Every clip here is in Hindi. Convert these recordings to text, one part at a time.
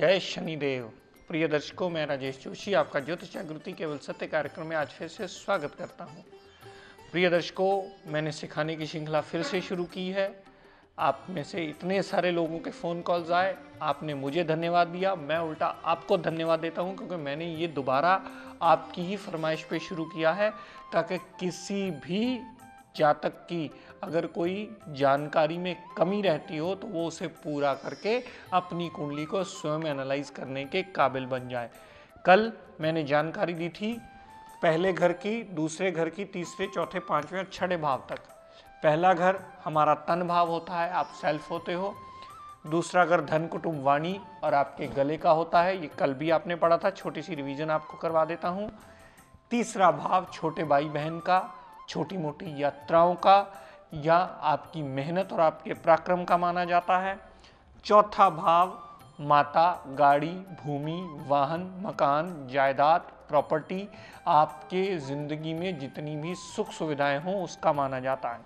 जय शनिदेव। प्रिय दर्शकों, मैं राजेश जोशी आपका ज्योतिष जागृति केवल सत्य कार्यक्रम में आज फिर से स्वागत करता हूं। प्रिय दर्शकों, मैंने सिखाने की श्रृंखला फिर से शुरू की है। आप में से इतने सारे लोगों के फ़ोन कॉल्स आए, आपने मुझे धन्यवाद दिया, मैं उल्टा आपको धन्यवाद देता हूं, क्योंकि मैंने ये दोबारा आपकी ही फरमाइश पे शुरू किया है, ताकि किसी भी जातक की अगर कोई जानकारी में कमी रहती हो तो वो उसे पूरा करके अपनी कुंडली को स्वयं एनालाइज करने के काबिल बन जाए। कल मैंने जानकारी दी थी पहले घर की, दूसरे घर की, तीसरे, चौथे, पांचवें और छठे भाव तक। पहला घर हमारा तन भाव होता है, आप सेल्फ होते हो। दूसरा घर धन कुटुंब वाणी और आपके गले का होता है, ये कल भी आपने पढ़ा था, छोटी सी रिवीजन आपको करवा देता हूँ। तीसरा भाव छोटे भाई बहन का, छोटी मोटी यात्राओं का या आपकी मेहनत और आपके पराक्रम का माना जाता है। चौथा भाव माता, गाड़ी, भूमि, वाहन, मकान, जायदाद, प्रॉपर्टी, आपके जिंदगी में जितनी भी सुख सुविधाएं हों उसका माना जाता है।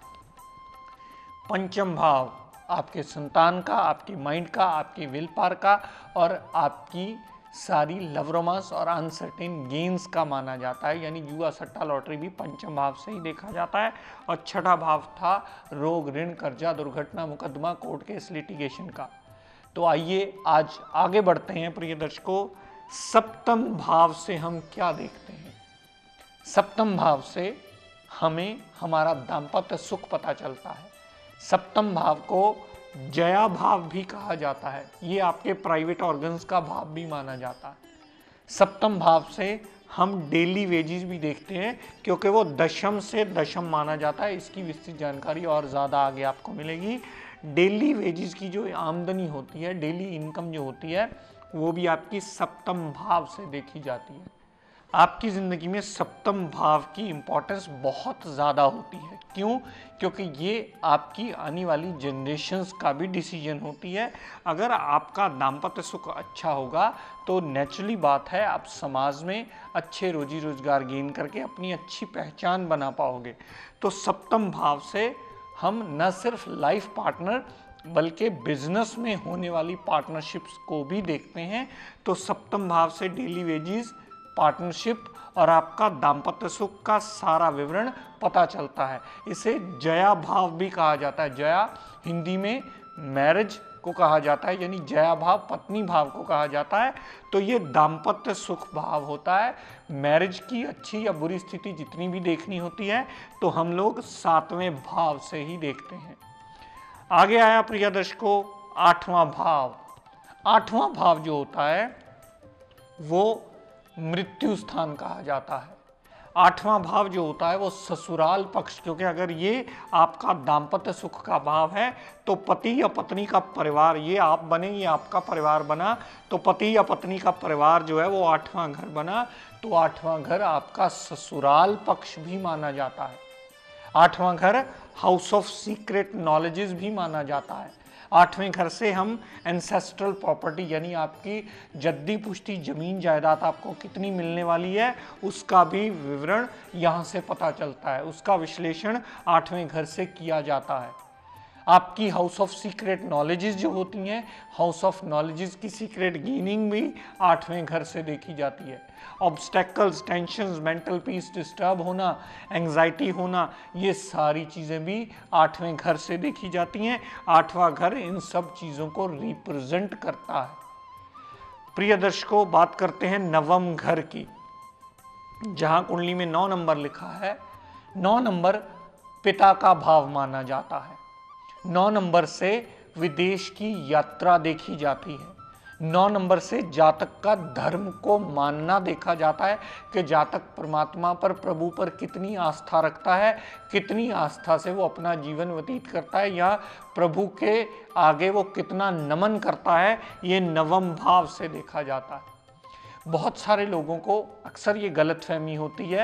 पंचम भाव आपके संतान का, आपके माइंड का, आपके विल पावर का और आपकी सारी लव रोमांस और अनसर्टेन गेन्स का माना जाता है, यानी जुआ, सट्टा, लॉटरी भी पंचम भाव से ही देखा जाता है। और छठा भाव था रोग, ऋण, कर्जा, दुर्घटना, मुकदमा, कोर्ट केस, लिटिगेशन का। तो आइए आज आगे बढ़ते हैं। प्रिय दर्शकों, सप्तम भाव से हम क्या देखते हैं? सप्तम भाव से हमें हमारा दाम्पत्य सुख पता चलता है। सप्तम भाव को जया भाव भी कहा जाता है, ये आपके प्राइवेट ऑर्गन्स का भाव भी माना जाता है। सप्तम भाव से हम डेली वेजेस भी देखते हैं, क्योंकि वो दशम से दशम माना जाता है। इसकी विस्तृत जानकारी और ज़्यादा आगे आपको मिलेगी। डेली वेजेस की जो आमदनी होती है, डेली इनकम जो होती है, वो भी आपकी सप्तम भाव से देखी जाती है। आपकी ज़िंदगी में सप्तम भाव की इम्पोर्टेंस बहुत ज़्यादा होती है। क्यों? क्योंकि ये आपकी आने वाली जनरेशन्स का भी डिसीजन होती है। अगर आपका दाम्पत्य सुख अच्छा होगा तो नेचुरली बात है आप समाज में अच्छे रोजी रोजगार गेन करके अपनी अच्छी पहचान बना पाओगे। तो सप्तम भाव से हम न सिर्फ लाइफ पार्टनर बल्कि बिजनेस में होने वाली पार्टनरशिप्स को भी देखते हैं। तो सप्तम भाव से डेली वेजेस, पार्टनरशिप और आपका दाम्पत्य सुख का सारा विवरण पता चलता है। इसे जया भाव भी कहा जाता है। जया हिंदी में मैरिज को कहा जाता है, यानी जया भाव पत्नी भाव को कहा जाता है। तो ये दाम्पत्य सुख भाव होता है। मैरिज की अच्छी या बुरी स्थिति जितनी भी देखनी होती है तो हम लोग सातवें भाव से ही देखते हैं। आगे आया प्रिय दर्शकों आठवां भाव। आठवां भाव जो होता है वो मृत्यु स्थान कहा जाता है। आठवां भाव जो होता है वो ससुराल पक्ष, क्योंकि अगर ये आपका दाम्पत्य सुख का भाव है तो पति या पत्नी का परिवार, ये आप बने, ये आपका परिवार बना, तो पति या पत्नी का परिवार जो है वो आठवां घर बना। तो आठवां घर आपका ससुराल पक्ष भी माना जाता है। आठवां घर हाउस ऑफ सीक्रेट नॉलेजेस भी माना जाता है। आठवें घर से हम एंसेस्ट्रल प्रॉपर्टी, यानी आपकी जद्दी पुश्ती जमीन जायदाद आपको कितनी मिलने वाली है उसका भी विवरण यहाँ से पता चलता है। उसका विश्लेषण आठवें घर से किया जाता है। आपकी हाउस ऑफ सीक्रेट नॉलेजेस जो होती हैं, हाउस ऑफ नॉलेजेस की सीक्रेट गेनिंग भी आठवें घर से देखी जाती है। Obstacles, tensions, mental peace disturb होना, एंजाइटी होना, ये सारी चीज़ें भी आठवें घर से देखी जाती हैं। आठवां घर इन सब चीज़ों को रिप्रेजेंट करता है। प्रिय दर्शकों, बात करते हैं नवम घर की, जहां कुंडली में 9 नंबर लिखा है। 9 नंबर पिता का भाव माना जाता है। 9 नंबर से विदेश की यात्रा देखी जाती है। 9 नंबर से जातक का धर्म को मानना देखा जाता है कि जातक परमात्मा पर, प्रभु पर कितनी आस्था रखता है, कितनी आस्था से वो अपना जीवन व्यतीत करता है, या प्रभु के आगे वो कितना नमन करता है, ये नवम भाव से देखा जाता है। बहुत सारे लोगों को अक्सर ये गलतफहमी होती है,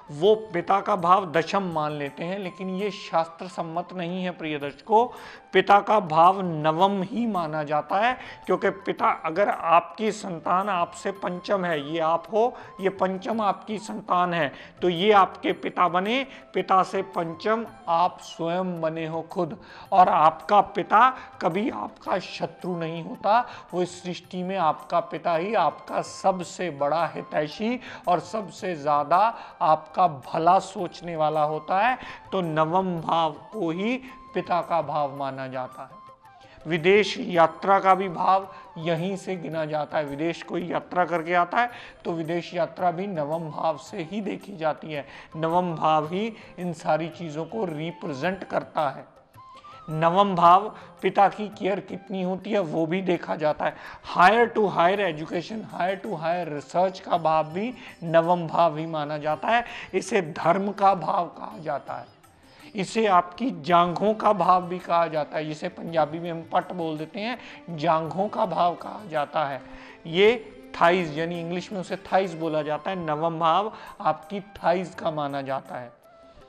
वो पिता का भाव दशम मान लेते हैं, लेकिन ये शास्त्र सम्मत नहीं है प्रिय दर्शकों। पिता का भाव नवम ही माना जाता है, क्योंकि पिता, अगर आपकी संतान आपसे पंचम है, ये आप हो, ये पंचम आपकी संतान है, तो ये आपके पिता बने। पिता से पंचम आप स्वयं बने हो खुद, और आपका पिता कभी आपका शत्रु नहीं होता। वो इस सृष्टि में आपका पिता ही आपका सबसे बड़ा हितैषी और सबसे ज्यादा आपका भला सोचने वाला होता है। तो नवम भाव को ही पिता का भाव माना जाता है। विदेश यात्रा का भी भाव यहीं से गिना जाता है। विदेश कोई यात्रा करके आता है तो विदेश यात्रा भी नवम भाव से ही देखी जाती है। नवम भाव ही इन सारी चीजों को रिप्रेजेंट करता है। नवम भाव पिता की केयर कितनी होती है वो भी देखा जाता है। Higher to higher education, higher to higher research का भाव भी नवम भाव ही माना जाता है। इसे धर्म का भाव कहा जाता है, इसे आपकी जांघों का भाव भी कहा जाता है, जिसे पंजाबी में हम पट बोल देते हैं, जांघों का भाव कहा जाता है। ये थाइज, यानी इंग्लिश में उसे थाइज बोला जाता है। नवम भाव आपकी थाइज का माना जाता है।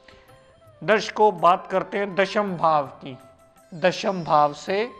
दर्शकों, बात करते हैं दशम भाव की। दशम भाव से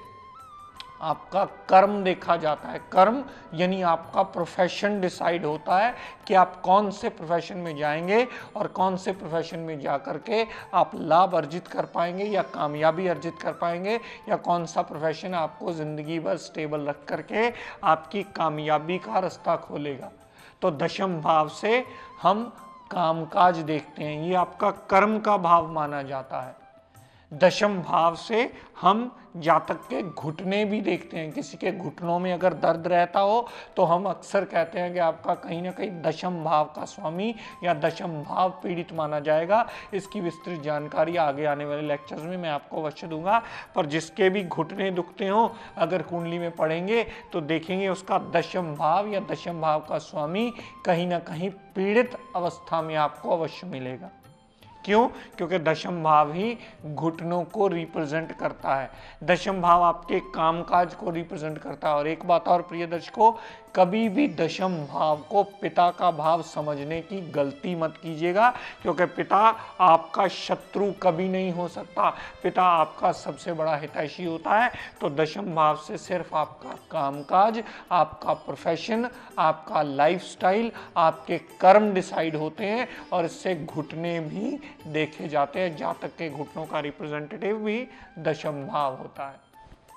आपका कर्म देखा जाता है। कर्म यानी आपका प्रोफेशन डिसाइड होता है कि आप कौन से प्रोफेशन में जाएंगे और कौन से प्रोफेशन में जा करके आप लाभ अर्जित कर पाएंगे या कामयाबी अर्जित कर पाएंगे, या कौन सा प्रोफेशन आपको जिंदगी भर स्टेबल रख करके आपकी कामयाबी का रास्ता खोलेगा। तो दशम भाव से हम कामकाज देखते हैं, ये आपका कर्म का भाव माना जाता है। दशम भाव से हम जातक के घुटने भी देखते हैं। किसी के घुटनों में अगर दर्द रहता हो तो हम अक्सर कहते हैं कि आपका कहीं ना कहीं दशम भाव का स्वामी या दशम भाव पीड़ित माना जाएगा। इसकी विस्तृत जानकारी आगे आने वाले लेक्चर्स में मैं आपको अवश्य दूंगा। पर जिसके भी घुटने दुखते हो, अगर कुंडली में पढ़ेंगे तो देखेंगे उसका दशम भाव या दशम भाव का स्वामी कहीं ना कहीं पीड़ित अवस्था में आपको अवश्य मिलेगा। क्यों? क्योंकि दशम भाव ही घुटनों को रिप्रेजेंट करता है। दशम भाव आपके कामकाज को रिप्रेजेंट करता है। और एक बात और प्रिय दर्शकों, कभी भी दशम भाव को पिता का भाव समझने की गलती मत कीजिएगा, क्योंकि पिता आपका शत्रु कभी नहीं हो सकता। पिता आपका सबसे बड़ा हितैषी होता है। तो दशम भाव से सिर्फ आपका कामकाज, आपका प्रोफेशन, आपका लाइफस्टाइल, आपके कर्म डिसाइड होते हैं, और इससे घुटने भी देखे जाते हैं। जातक के घुटनों का रिप्रेजेंटेटिव भी दशम भाव होता है।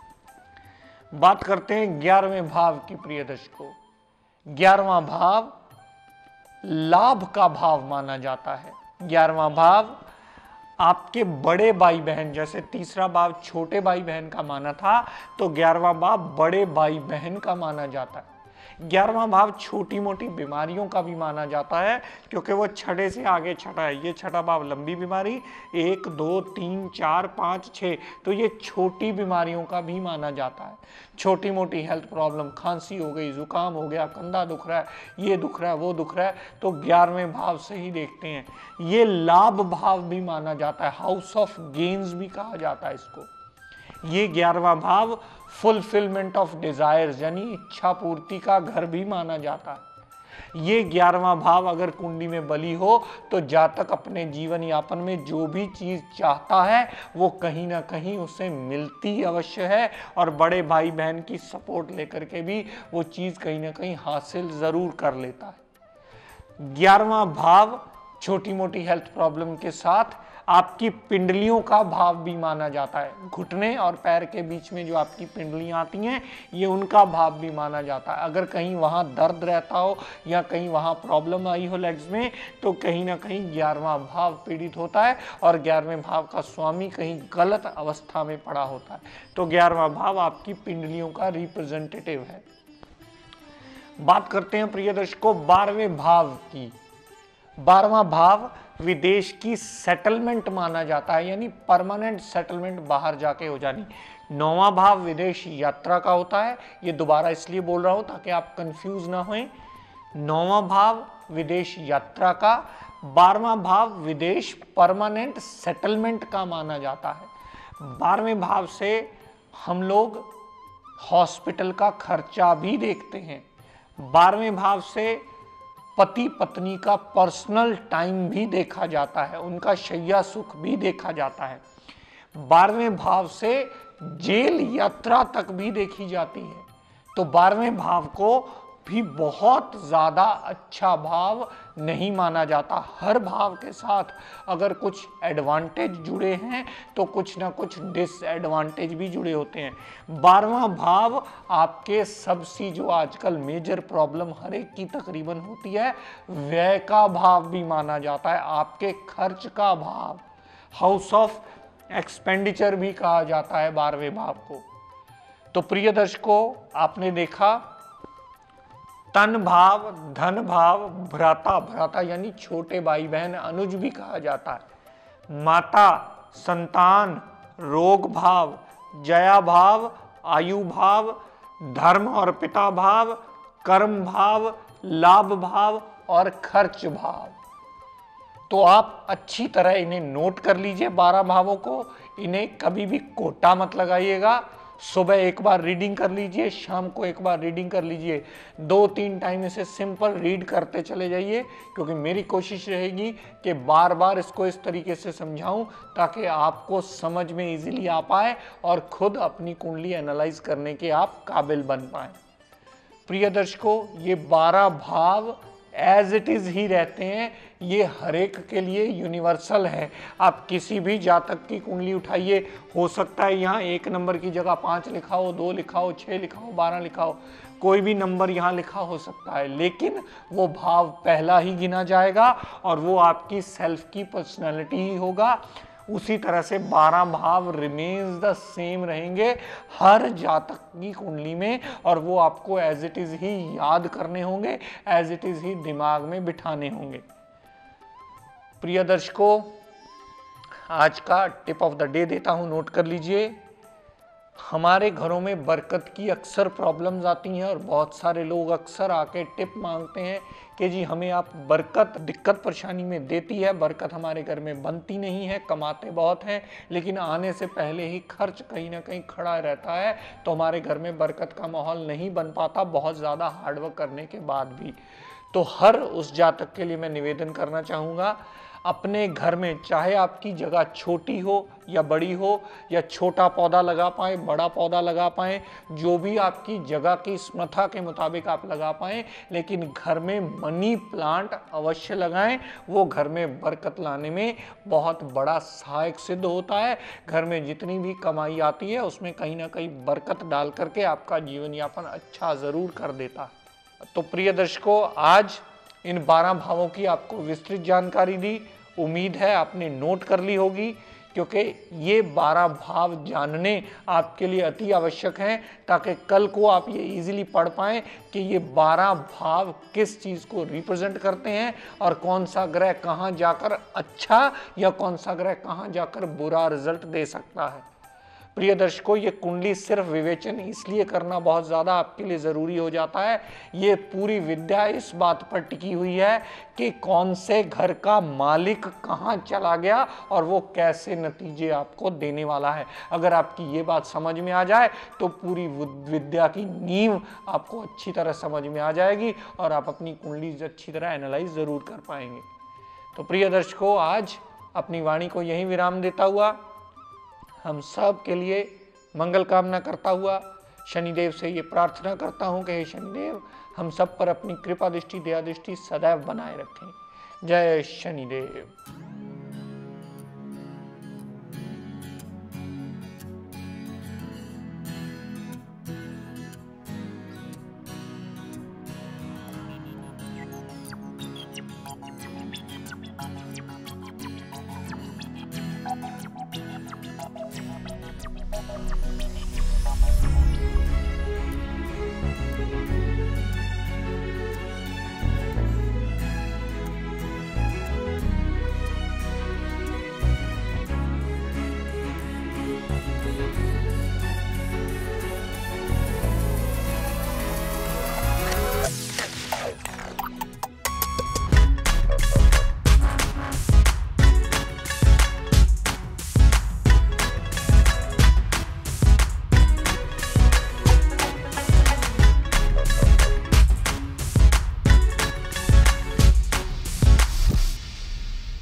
बात करते हैं 11वें भाव की प्रिय दर्शकों। 11वां भाव लाभ का भाव माना जाता है। 11वां भाव आपके बड़े भाई बहन, जैसे तीसरा भाव छोटे भाई बहन का माना था, तो 11वां भाव बड़े भाई बहन का माना जाता है। 11वां भाव छोटी मोटी बीमारियों का भी माना जाता है, क्योंकि वो छठे से आगे छठा है। ये छठा भाव लंबी बीमारी, 1 2 3 4 5 6, तो ये छोटी बीमारियों का भी माना जाता है। छोटी मोटी हेल्थ प्रॉब्लम, खांसी हो गई, जुकाम हो गया, कंधा दुख रहा है, ये दुख रहा है, वो दुख रहा है, तो 11वें भाव से ही देखते हैं। ये लाभ भाव भी माना जाता है, हाउस ऑफ गेन्स भी कहा जाता है इसको। ये 11वां भाव फुलफिलमेंट ऑफ डिजायर्स यानी इच्छा पूर्ति का घर भी माना जाता है। ये 11वां भाव अगर कुंडली में बली हो तो जातक अपने जीवन यापन में जो भी चीज चाहता है वो कहीं ना कहीं उसे मिलती अवश्य है, और बड़े भाई बहन की सपोर्ट लेकर के भी वो चीज कहीं ना कहीं हासिल जरूर कर लेता है। 11वां भाव छोटी मोटी हेल्थ प्रॉब्लम के साथ आपकी पिंडलियों का भाव भी माना जाता है। घुटने और पैर के बीच में जो आपकी पिंडलियां आती हैं, ये उनका भाव भी माना जाता है। अगर कहीं वहां दर्द रहता हो या कहीं वहां प्रॉब्लम आई हो लेग्स में, तो कहीं ना कहीं 11वां भाव पीड़ित होता है, और 11वें भाव का स्वामी कहीं गलत अवस्था में पड़ा होता है। तो 11वां भाव आपकी पिंडलियों का रिप्रेजेंटेटिव है। बात करते हैं प्रिय दर्शकों 12वें भाव की। 12वां भाव विदेश की सेटलमेंट माना जाता है, यानी परमानेंट सेटलमेंट, बाहर जाके हो जानी। 9वां भाव विदेश यात्रा का होता है। ये दोबारा इसलिए बोल रहा हूं ताकि आप कंफ्यूज ना हों। 9वां भाव विदेश यात्रा का, 12वां भाव विदेश परमानेंट सेटलमेंट का माना जाता है। 12वें भाव से हम लोग हॉस्पिटल का खर्चा भी देखते हैं। 12वें भाव से पति पत्नी का पर्सनल टाइम भी देखा जाता है, उनका शैया सुख भी देखा जाता है। 12वें भाव से जेल यात्रा तक भी देखी जाती है। तो 12वें भाव को भी बहुत ज्यादा अच्छा भाव नहीं माना जाता। हर भाव के साथ अगर कुछ एडवांटेज जुड़े हैं तो कुछ ना कुछ डिसएडवांटेज भी जुड़े होते हैं। 12वां भाव आपके सबसे जो आजकल मेजर प्रॉब्लम हर एक की तकरीबन होती है, व्यय का भाव भी माना जाता है, आपके खर्च का भाव, हाउस ऑफ एक्सपेंडिचर भी कहा जाता है 12वें भाव को। तो प्रिय दर्शकों, आपने देखा तन भाव, धन भाव, भ्राता, भ्राता यानी छोटे भाई बहन, अनुज भी कहा जाता है, माता, संतान, रोग भाव, जया भाव, आयु भाव, धर्म और पिता भाव, कर्म भाव, लाभ भाव और खर्च भाव। तो आप अच्छी तरह इन्हें नोट कर लीजिए 12 भावों को। इन्हें कभी भी कोटा मत लगाइएगा। सुबह एक बार रीडिंग कर लीजिए, शाम को एक बार रीडिंग कर लीजिए, 2-3 टाइम इसे सिंपल रीड करते चले जाइए, क्योंकि मेरी कोशिश रहेगी कि बार बार इसको इस तरीके से समझाऊं ताकि आपको समझ में इजीली आ पाए और खुद अपनी कुंडली एनालाइज करने के आप काबिल बन पाए। प्रिय दर्शकों, ये 12 भाव एज इट इज ही रहते हैं, ये हर एक के लिए यूनिवर्सल है। आप किसी भी जातक की कुंडली उठाइए, हो सकता है यहाँ 1 नंबर की जगह 5 लिखा हो, 2 लिखा हो, 6 लिखा हो, 12 लिखा हो, कोई भी नंबर यहाँ लिखा हो सकता है, लेकिन वो भाव पहला ही गिना जाएगा और वो आपकी सेल्फ की पर्सनैलिटी ही होगा। उसी तरह से 12 भाव रिमेन्स द सेम रहेंगे हर जातक की कुंडली में, और वो आपको एज इट इज ही याद करने होंगे, एज इट इज ही दिमाग में बिठाने होंगे। प्रिय दर्शकों, आज का टिप ऑफ द डे देता हूं, नोट कर लीजिए। हमारे घरों में बरकत की अक्सर प्रॉब्लम्स आती हैं और बहुत सारे लोग अक्सर आके टिप मांगते हैं कि जी हमें आप बरकत दिक्कत परेशानी में देती है, बरकत हमारे घर में बनती नहीं है, कमाते बहुत हैं लेकिन आने से पहले ही खर्च कहीं ना कहीं खड़ा रहता है, तो हमारे घर में बरकत का माहौल नहीं बन पाता बहुत ज़्यादा हार्डवर्क करने के बाद भी। तो हर उस जातक के लिए मैं निवेदन करना चाहूँगा, अपने घर में चाहे आपकी जगह छोटी हो या बड़ी हो, या छोटा पौधा लगा पाएँ, बड़ा पौधा लगा पाएँ, जो भी आपकी जगह की स्मथा के मुताबिक आप लगा पाएँ, लेकिन घर में मनी प्लांट अवश्य लगाएं। वो घर में बरकत लाने में बहुत बड़ा सहायक सिद्ध होता है। घर में जितनी भी कमाई आती है उसमें कहीं ना कहीं बरकत डाल करके आपका जीवन यापन अच्छा ज़रूर कर देता है। तो प्रिय दर्शकों, आज इन 12 भावों की आपको विस्तृत जानकारी दी, उम्मीद है आपने नोट कर ली होगी, क्योंकि ये 12 भाव जानने आपके लिए अति आवश्यक हैं, ताकि कल को आप ये इजीली पढ़ पाएँ कि ये 12 भाव किस चीज़ को रिप्रेजेंट करते हैं और कौन सा ग्रह कहाँ जाकर अच्छा या कौन सा ग्रह कहाँ जाकर बुरा रिजल्ट दे सकता है। प्रिय दर्शकों, ये कुंडली सिर्फ विवेचन इसलिए करना बहुत ज़्यादा आपके लिए ज़रूरी हो जाता है, ये पूरी विद्या इस बात पर टिकी हुई है कि कौन से घर का मालिक कहाँ चला गया और वो कैसे नतीजे आपको देने वाला है। अगर आपकी ये बात समझ में आ जाए तो पूरी विद्या की नींव आपको अच्छी तरह समझ में आ जाएगी और आप अपनी कुंडली अच्छी तरह एनालाइज ज़रूर कर पाएंगे। तो प्रिय दर्शकों, आज अपनी वाणी को यहीं विराम देता हुआ हम सब के लिए मंगल कामना करता हुआ शनिदेव से ये प्रार्थना करता हूँ कि हे शनिदेव हम सब पर अपनी कृपा दृष्टि दया दृष्टि सदैव बनाए रखें। जय शनिदेव।